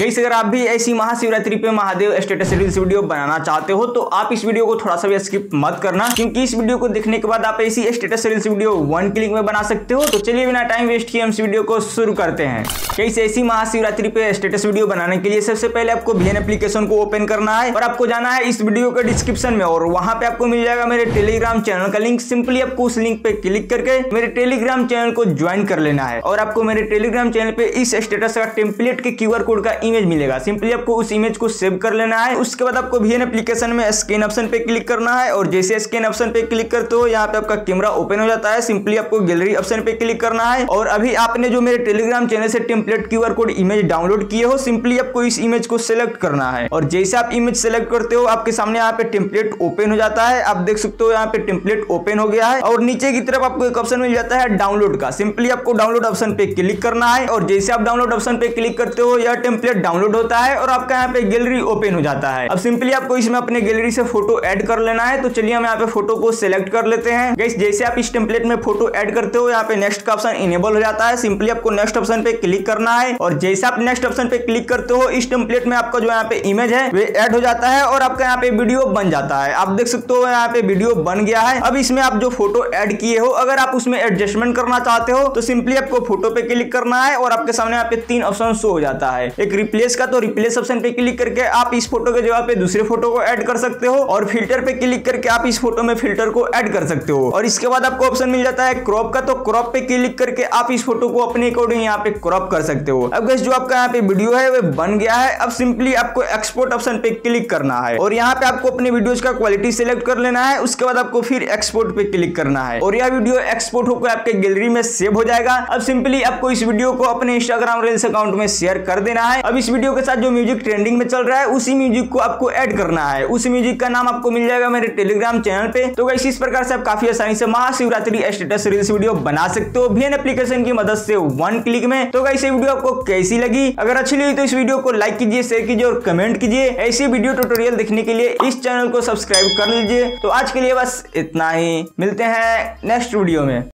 Guys अगर आप भी ऐसी महाशिवरात्रि पे महादेव स्टेटस रील्स वीडियो बनाना चाहते हो तो आप इस वीडियो को थोड़ा सा भी स्किप मत करना, क्योंकि इस वीडियो को देखने के बाद आप ऐसी स्टेटस रील्स वीडियो 1 क्लिक में बना सकते हो। तो चलिए बिना टाइम वेस्ट किए हम इस वीडियो को शुरू करते हैं। गाइस ऐसी महाशिवरात्रि पे स्टेटस वीडियो बनाने के लिए सबसे पहले आपको VN एप्लीकेशन को ओपन करना है और आपको जाना है इस वीडियो के डिस्क्रिप्शन में और वहां पे आपको मिल जाएगा मेरे टेलीग्राम चैनल का लिंक। सिंपली आपको उस लिंक पे क्लिक करके मेरे टेलीग्राम चैनल को ज्वाइन कर लेना है और आपको मेरे टेलीग्राम चैनल पे इस स्टेटस का टेम्पलेट के QR कोड का इमेज मिलेगा। सिंपली आपको उस इमेज को सेव कर लेना है। उसके बाद आपको VN एप्लीकेशन में स्कैन ऑप्शन पे क्लिक करना है और जैसे स्कैन ऑप्शन पे क्लिक करते हो यहाँ पे आपका कैमरा ओपन हो जाता है। सिंपली आपको गैलरी ऑप्शन पे क्लिक करना है और अभी आपने जो मेरे टेलीग्राम चैनल से template QR code image download किए हो, सिंपली आपको इस इमेज को सिलेक्ट करना है और जैसे आप इमेज सेलेक्ट करते हो आपके सामने यहाँ पे टेम्पलेट ओपन हो जाता है। आप देख सकते हो यहाँ पे टेम्पलेट ओपन हो गया है और नीचे की तरफ आपको एक ऑप्शन मिल जाता है डाउनलोड का। सिंपली आपको डाउनलोड ऑप्शन पे क्लिक करना है और जैसे आप डाउनलोड ऑप्शन पे क्लिक करते हो यह टेम्पलेट डाउनलोड होता है और आपका यहाँ पे गैलरी ओपन हो जाता है। अब सिंपली आपको इसमें अपने गैलरी से फोटो ऐड कर लेना है। तो चलिए हम यहाँ पे फोटो को सिलेक्ट कर लेते हैं। गाइस जैसे आप इस टेम्पलेट में फोटो ऐड करते हो यहाँ पे नेक्स्ट का ऑप्शन इनेबल हो जाता है। सिंपली आपको नेक्स्ट ऑप्शन पे क्लिक करना है और जैसे आप नेक्स्ट ऑप्शन पे क्लिक करते हो इस टेम्पलेट में आपका जो यहाँ पे इमेज है वे ऐड हो जाता है और आपका यहाँ पे वीडियो बन जाता है। आप देख सकते हो यहाँ पे वीडियो बन गया है। अब इसमें आप जो फोटो ऐड किए हो अगर आप उसमें एडजस्टमेंट करना चाहते हो तो सिंपली आपको फोटो पे क्लिक करना है और आपके सामने यहाँ पे 3 ऑप्शन शो हो जाता है। एक रिप्लेस का, तो रिप्लेस ऑप्शन पे क्लिक करके आप इस फोटो के जगह पे दूसरे फोटो को ऐड कर सकते हो और फिल्टर पे क्लिक करके आप इस फोटो में फिल्टर को ऐड कर सकते हो और इसके बाद आपको ऑप्शन मिल जाता है क्रॉप का, तो क्रॉप पे क्लिक करके आप इस फोटो को अपने अकॉर्डिंग यहाँ पे क्रॉप कर सकते हो। अब गाइस जो आपका यहाँ पे वीडियो है वो बन गया है। अब सिंपली आपको एक्सपोर्ट ऑप्शन पे क्लिक करना है और यहाँ पे आपको अपने वीडियोस का क्वालिटी सिलेक्ट कर लेना है। उसके बाद आपको फिर एक्सपोर्ट पे क्लिक करना है और यह वीडियो एक्सपोर्ट होकर आपके गैलरी में सेव हो जाएगा। अब सिंपली आपको इस वीडियो को अपने इंस्टाग्राम रील्स अकाउंट में शेयर कर देना है। अब इस वीडियो के साथ जो म्यूजिक ट्रेंडिंग में चल रहा है उसी म्यूजिक को आपको ऐड करना है। उस म्यूजिक का नाम आपको मिल जाएगा मेरे टेलीग्राम चैनल पे। तो गाइस इस प्रकार से आप काफी आसानी से महाशिवरात्रि स्टेटस रील्स वीडियो बना सकते हो VN एप्लीकेशन की मदद से 1 क्लिक में। तो गाइस ये वीडियो आपको कैसी लगी? अगर अच्छी लगी तो इस वीडियो को लाइक कीजिए, शेयर कीजिए और कमेंट कीजिए। ऐसी वीडियो ट्यूटोरियल देखने के लिए इस चैनल को सब्सक्राइब कर लीजिए। तो आज के लिए बस इतना ही, मिलते हैं नेक्स्ट वीडियो में।